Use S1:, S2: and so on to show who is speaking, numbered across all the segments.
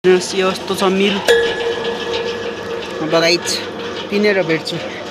S1: यस्तो छ मिल बगाइच पिनेर भेट्छु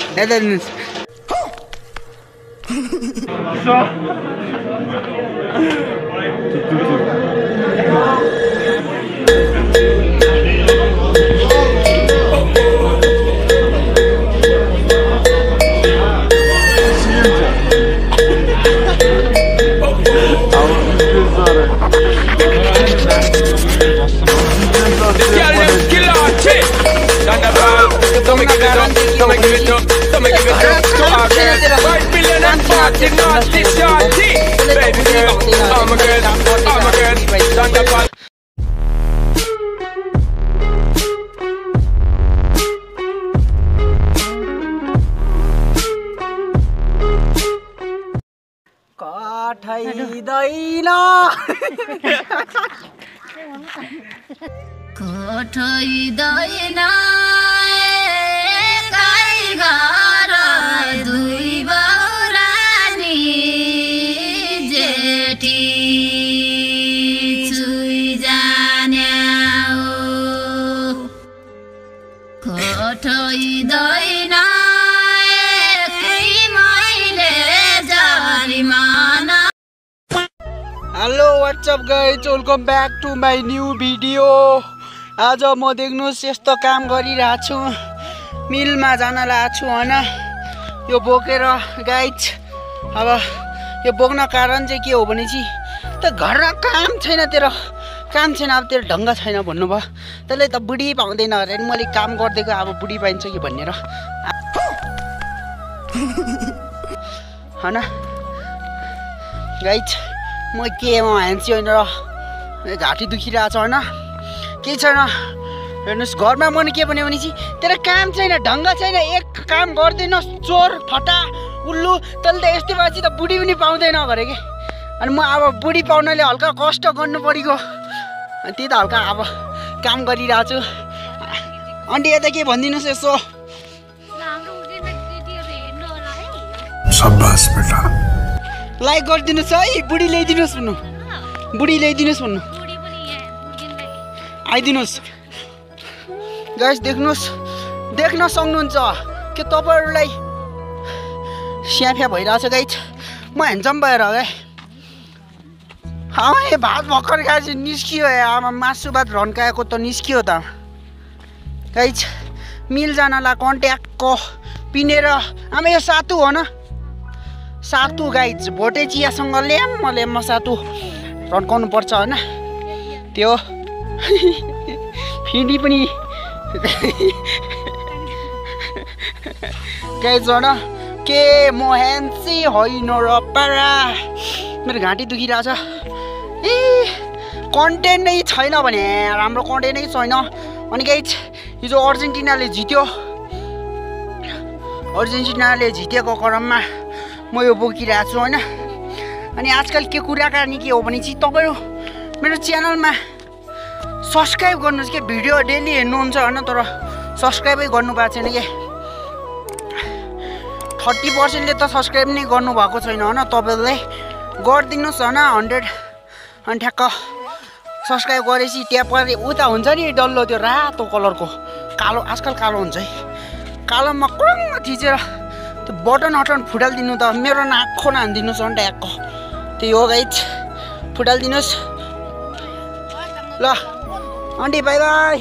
S1: कठैदैन
S2: कठैदैन काई घर दुई बौरानी जेठी छुई जाने कठैदैन
S1: hello what's up guys welcome back to my new video. आज म देख्नुहोस् यस्तो काम गरिरहेको छु मिलमा जान लागेको छु हैन यो बोकेर गाइज। अब यो बोक्न कारण चाहिँ के हो भने चाहिँ त घरमा काम छैन तेरो काम छैन अब तेरो ढङ्ग छैन भन्नुभयो त्यसले त बुढी पाउँदैन अरे नि मैले काम गरिदिएको अब बुढी पाइन्छ कि भनेर हैन गाइज। म के म ह्यान्सी होइन र घाँटी दुखिरहेको छ होइन केही छैन हेर्नुहोस् घरमा मैले के भन्यो भने चाहिँ तेरो काम छैन ढङ्ग छैन एक काम गर्दैनस् चोर फटा उल्लु तैँले त यस्तै भएपछि त बुढी पनि पाउँदैन गरे कि। अनि म अब बुढी पाउनले हल्का कष्ट गर्नु परेको अनि त्यही त हल्का अब काम गरिरहेको छु। आन्टी यता के भनिदिनुहोस् यसो लाइक गरिदिनुहोस् है बुढी ल्याइदिनुहोस् भन्नु बुढी ल्याइदिनुहोस् भन्नु आइदिनुहोस् गाइस देख्नुहोस् देख्न सक्नुहुन्छ के तपाईँहरूलाई स्याफ्या भइरहेछ गाइस म ह्यान्डसम भएर क्या आमा भात भर्खर खाएपछि निस्कियो आमा मासु भात रन्काएको त निस्कियो त गाइस। मिल जानलाई कन्ट्याक्टको पिनेर आमा यो सातु हो न सातु गाइज भोटे चियासँग ल्याम्म सातु रन्काउनु पर्छ होइन त्यो फेरि पनि गाइज होइन के म ह्यान्सी होइन र पारा मेरो घाँटी दुखिरहेछ ए कन्टेन्ट नै छैन भने राम्रो कन्टेन्ट नै छैन। अनि गाइज हिजो अर्जेन्टिनाले जितेको क्रममा म यो बोकिरहेको छु होइन। अनि आजकल के कुराकानी के हो भने चाहिँ तपाईँहरू मेरो च्यानलमा सब्सक्राइब गर्नुहोस् के भिडियो डेली हेर्नुहुन्छ होइन तर सब्सक्राइबै गर्नुभएको छैन के 30%ले त सब्सक्राइब नै गर्नुभएको छैन होइन तपाईँहरूले गरिदिनुहोस् होइन 100 अनि ठ्याक्क सब्सक्राइब गरेपछि त्यहाँ परे उता हुन्छ नि डल्लो त्यो रातो कलरको कालो आजकल कालो हुन्छ है कालोमा क्रङ्ग थिचेर त्यो बटन फुटालिदिनु त मेरो नाक हानिदिनुहोस् अन्त ट्याक्क त्यही हो गाइज फुटालिदिनुहोस् ल आन्टी बाई बाई।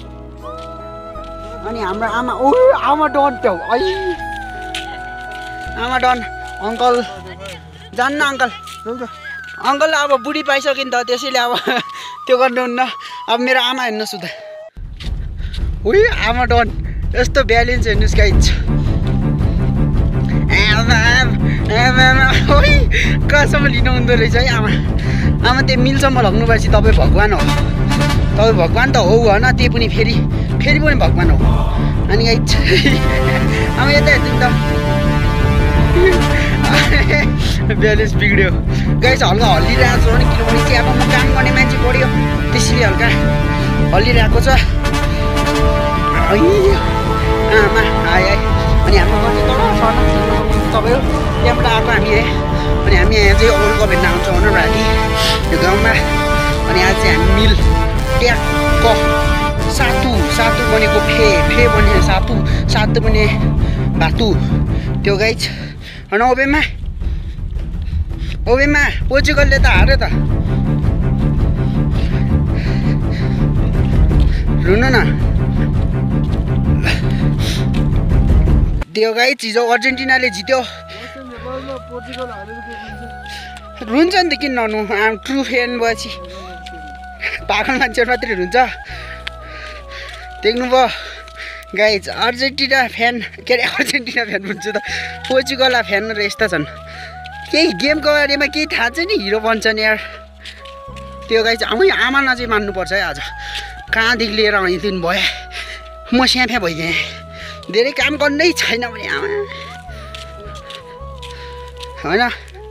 S1: अनि हाम्रो आमा आमा डन त्यो आमा डन अङ्कल जान्न अङ्कल अब बुढी पाइसक्यो नि त त्यसैले अब त्यो गर्नुहुन्न अब मेरो आमा हेर्नुहोस् उता आमा डन यस्तो ब्यालेन्स हेर्नुहोस् गाइज कसम लिनु हुँदो रहेछ है आमा त्यो मिलसम्म लग्नु भएपछि तपाईँ भगवान् हो तपाईँ भगवान् त हो होइन त्यो पनि फेरि पनि भगवान् हो। अनि गाइज आमा यता हेर्नु त ब्यालेन्स बिग्रियो गाइज हल्का हल्लिरहेको छु भने किनभने चाहिँ अब म काम गर्ने मान्छे बढ्यो त्यसैले हल्का हल्लिरहेको छ आमा आए अनि हाम्रो मान्छे तल तपाईँ त्यहाँबाट आएको हामी अनि हामी यहाँ चाहिँ अरूको भेट्न आउँछौँ भनेर राति यो गाउँमा। अनि आज चाहिँ हामी मिल ट्याक्क सातु बनेको फे बने सातु बने भातु त्यो गाइज होइन ओबेमा पोर्चुगलले त हार्यो त रुनु न त्यो गाइज हिजो अर्जेन्टिनाले जित्यो रुन्छ नि त किन नहुनु आम ट्रु फ्यान भएपछि पागल मान्छे मात्रै रुन्छ देख्नुभयो गाइज अर्जेन्टिना फ्यान भन्छ त पोर्चुगल फ्यान र यस्ता छन् केही गेमको बारेमा केही थाहा छैन हिरो बन्छन् यार त्यो गाइज आमा नजै मान्नुपर्छ है आज कहाँदेखि लिएर आइदिनु भयो म स्याफा भइदिएँ धेरै काम गर्नै छैन भने आमा होइन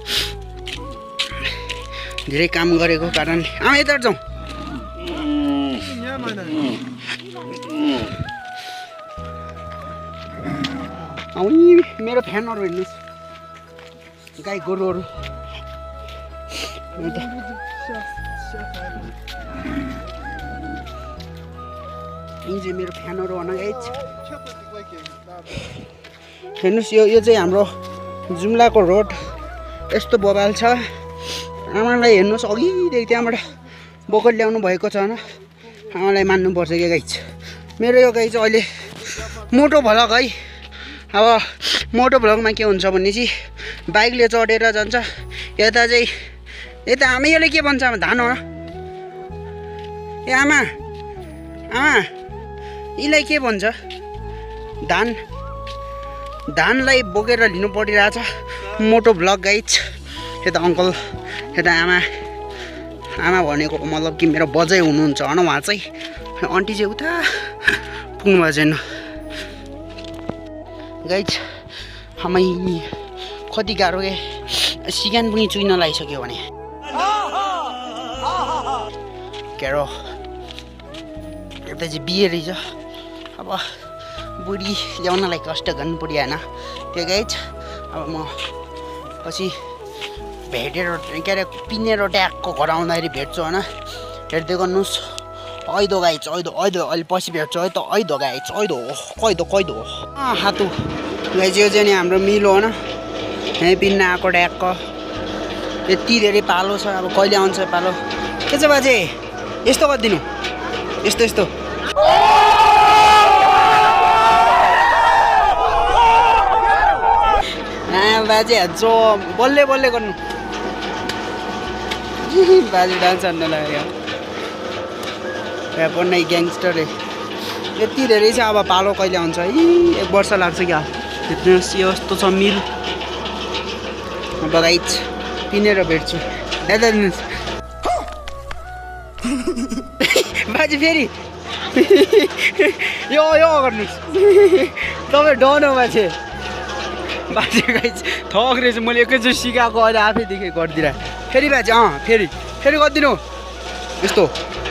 S1: धेरै काम गरेको कारणले आमा यता जाउँ मेरो फ्यानहरू हेर्नुहोस् गाई गोरुहरू यी चाहिँ मेरो फ्यानहरू भन गाइज हेर्नुहोस् यो चाहिँ हाम्रो जुम्लाको रोड यस्तो बबाल छ आमालाई हेर्नुहोस् अघिदेखि त्यहाँबाट बोकेर ल्याउनु भएको छ होइन आमालाई मान्नुपर्छ क्या गाइज मेरो यो गाई चाहिँ अहिले मोटो भ्लग है अब मोटो भ्लगमा के हुन्छ भने चाहिँ बाइकले चढेर जान्छ यता चाहिँ यता आमा यसले के भन्छ आमा धान हो ए आमा यिलाई के भन्छ धानलाई बोकेर लिनु परिरहेछ मोटो भ्लग गाइज यता अङ्कल यता आमा भनेको मतलब कि मेरो बजै हुनुहुन्छ होइन उहाँ चाहिँ आन्टी चाहिँ उता पुग्नु भएको छैन गाइज हामी कति गाह्रो के सिगान पनि चुइन लगाइसक्यो भने क्यारो यता चाहिँ बिहे रहेछ अब बुढी ल्याउनलाई कष्ट गर्नु पर्यो होइन त्यो गाइज अब म पछि भेटेर के अरे पिनेर ट्यागको घर आउँदाखेरि भेट्छु होइन हेर्दै गर्नुहोस् ऐदो गाइज ऐदो अहिले पछि भेट्छु है त ऐदो गाइज ऐदो कैदो हातु गाइज यो चाहिँ नि हाम्रो मिल हो होइन यहीँ पिन्न आएको ट्यागको यति धेरै पालो छ अब कहिले आउँछ पालो के छ बाजे यस्तो गरिदिनु यस्तो बाजे जो बल्ले गर्नु बाजे डान्स हान्न लाग्यो यहाँ पढ्ने ग्याङ्स्टर यति धेरै छ अब पालो कहिले आउँछ है 1 वर्ष लाग्छ क्या हेर्नुहोस् यस्तो छ मिल अब गाइज पिनेर भेट्छु यता दिनुहोस् बाजे फेरि यो गर्नुहोस् तपाईँ डन हो बाजे गाइज थक रहेछ मैले एकैचोटि सिकाएको अहिले आफैदेखि गरिदिएर फेरि बाजे फेरि गरिदिनु यस्तो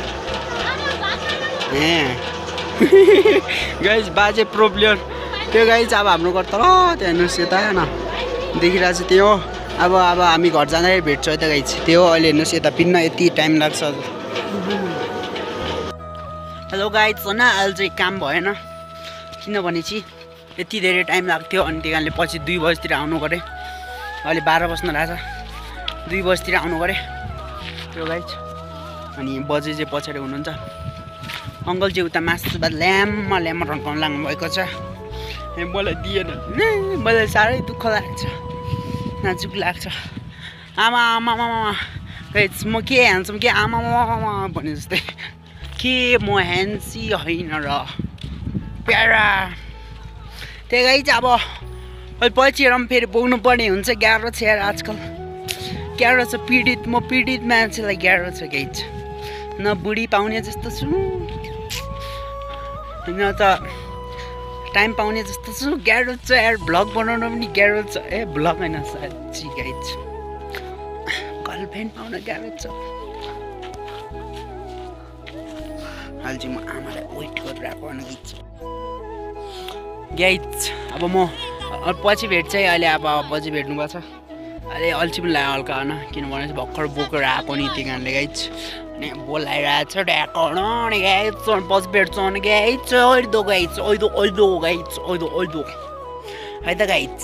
S1: गाइज बाजे प्रो प्लेयर त्यो गाइज अब हाम्रो घर तर त्यहाँ हेर्नुहोस् यता न देखिरहेको छ त्यो अब हामी घर जाँदाखेरि भेट्छ यता गाइज त्यो अहिले हेर्नुहोस् यता पिन्न यति टाइम लाग्छ हेलो गाइज होइन अहिले चाहिँ काम भएन किनभने चाहिँ यति धेरै टाइम लाग्थ्यो अनि त्यही कारणले पछि 2 बजीतिर आउनु गऱ्यो अहिले 12 बज्न लाग्छ 2 बजीतिर आउनु गऱ्यो त्यो गाइज अनि बजे चाहिँ पछाडि हुनुहुन्छ अङ्कल चाहिँ उता मासु बाद ल्याम्म रन्काउनु लाग्नु भएको छ मलाई दिएन मलाई साह्रै दुःख लाग्छ नाजुक लाग्छ आमा गाइज म के ह्यान्डसम के आमा भने जस्तै के म ह्यान्सी होइन र प्यारा त्यही गाइज अब अहिले पछि हेरौँ फेरि बोक्नु पर्ने हुन्छ गाह्रो छ यार आजकल गाह्रो छ म पीडित मान्छेलाई गाह्रो छ गाइज न बुढी पाउने जस्तो छु न त टाइम पाउने जस्तो छु गाह्रो छ यार भ्लग बनाउन पनि गाह्रो छ भ्लग होइन साँच्ची गाइज गर्लफ्रेन्ड पाउन गाह्रो छ अहिले चाहिँ म आमालाई वेट गरिरहेको गाइज अब म पछि भेट्छ है अहिले अब पछि भेट्नु पर्छ अरे अल्छी पनि लाग्यो हल्का होइन किनभने भर्खर बोकेर आएको नि त्यही कारणले गाइज अनि बोलाइरहेको छ ढ्याकाउन अनि गाइज पछि भेट्छ अनि गाइज ओइदो गाइज ओइदो गाइज ओइदो है त गाइज।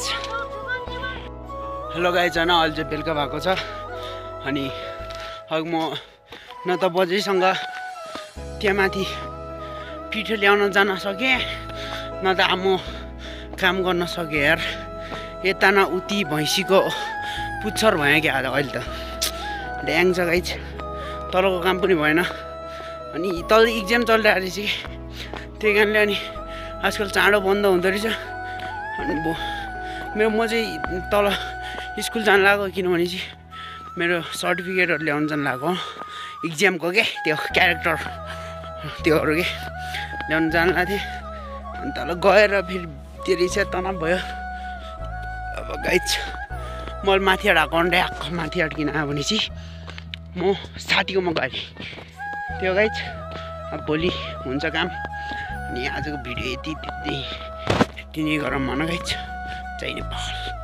S1: हेलो गाइज होइन अहिले चाहिँ बेलुका भएको छ अनि अघि म न त बजेसँग त्यहाँ माथि पिठो ल्याउन जान सकेँ न त म काम गर्न सकेँ यार। यता न उति भैँसीको पुच्छर भयो क्या अहिले त ड्याङ छ गाइज। तलको काम पनि भएन अनि तल इक्जाम चलिरहेको रहेछ कि त्यही कारणले अनि आजकल चाँडो बन्द हुँदो रहेछ अनि म चाहिँ तल स्कुल जान लाग्यो किनभने चाहिँ मेरो सर्टिफिकेटहरू ल्याउनु जानु लाग्यो इक्जामको के त्यो क्यारेक्टर त्योहरू के ल्याउनु जानु लाग्थेँ अनि तल गएर फेरि त्यो रहेछ तनाव भयो। अब गाइज मैले माथि आएको ड्याक माथि अड्किन आयो भने चाहिँ म साथीकोमा गएँ त्यो गाइज। अब भोलि हुन्छ काम अनि आजको भिडियो यति नै गरौँ भन गाइज। जय नेपाल।